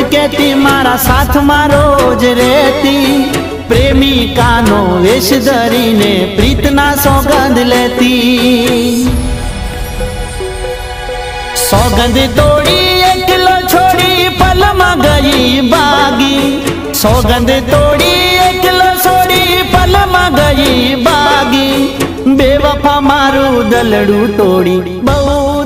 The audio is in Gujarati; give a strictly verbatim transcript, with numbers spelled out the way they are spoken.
કેતી મારા સાથમાં રોજ રહેતી, પ્રેમિકાનો વેશ ધરીને પ્રીતના સોગંદ લેતી। સોગંદ તોડી એકલો છોડી પલમાં ગઈ ભાગી, સોગંદ તોડી એકલો છોડી પલમાં ગઈ ભાગી, બેવફા મારું દલડું તોડી બહુ